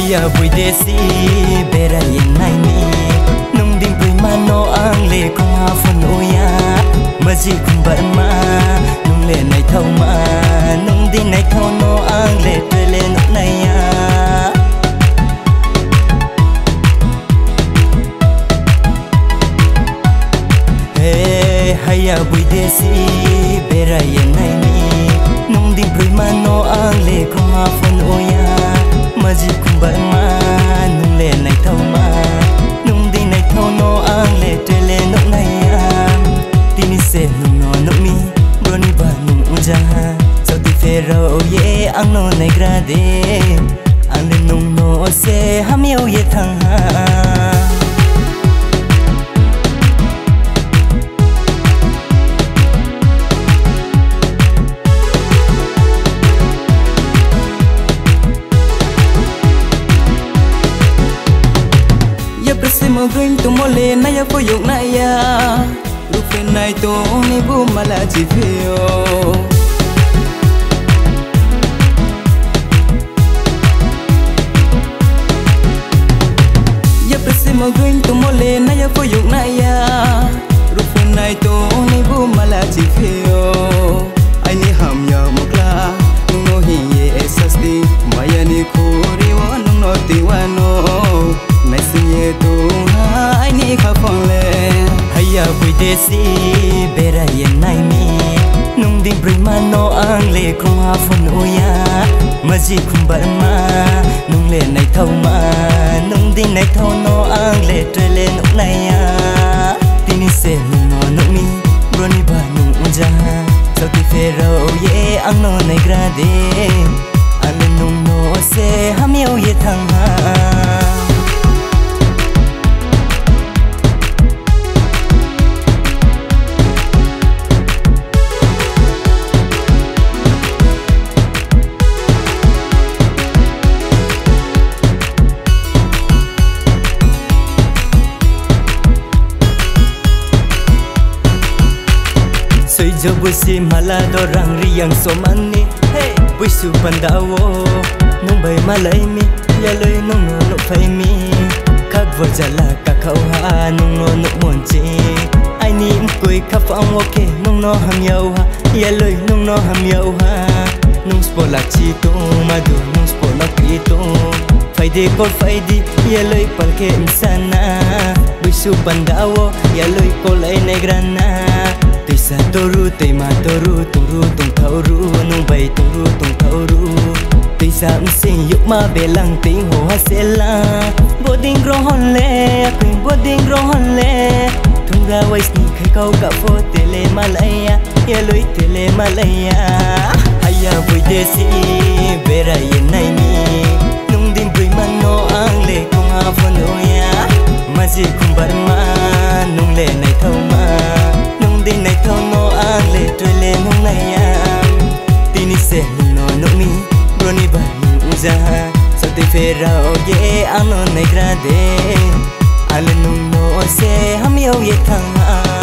haya vui desi bera yen nai mi nung ding pui ma no ang le kong ha phun oya maji kum bar ma nung le nai thau ma nung ding nai thau no ang le tre le no nai ya hey haya vui desi bera yen nai mi nung ding pui ma no ang le kong ha phun oya maji kum bar ma nung le nai thau ma nung ding nai thau no ang le tre le no nai ya tini se nung no no mi broni ba nung uja so ti fero ye ang no nai grade ang le nung no se ham yo ye thang ha Mo green to mole na ya foyo na ya rufe na ito ni bu mala chifio ya prese mo green to mole na ya foyo na ya rufe na ito ni bu mala chifio ai ni ham ya mukla no hi ye esasti maya ni khori wa no ti wa no Mesinye tu hai ni khapole haya vui desi bera yen nai mi nung ding prima no ang le kong ha phun oya maji kum bar ma nung le nai thau ma nung ding nai thau no ang le tre le no nai ya tini se no no mi broni ba nung unja so ti fero ye ang no nai grade ane nung no se ham yo ye thang ha jo busi malado rang riang somani hey busu pandawo nung bai malai mi ya loi nung no no phai mi khak vo jala ka khau ha nung no no mon chi ai ni koi kha phang okay nung no ham yau ha ya loi nung no ham yau ha nung spo la chi to ma do nung spo la ki to phai de ko phai di ya loi pal ke insana busu pandawo ya loi ko lai ne grana Tisa toru tema toru turu tung thauru nung bai toru tung thauru Tisa msing yuk ma belang ting ho hasela boding grohon le queen boding grohon le thunga wais ni khai kau ka fo tele malaya ye loi tele malaya haya vui desi bera yen nai mi nung ding bui man no ang le kong ha phon oya maji kum bar ma nung le nai thau ma ding nai thau no ang le tre le nung nai ya tini se no no mi broni ba nung ja so te fera ye ang no nai grade ale nung no se ham yo ye thang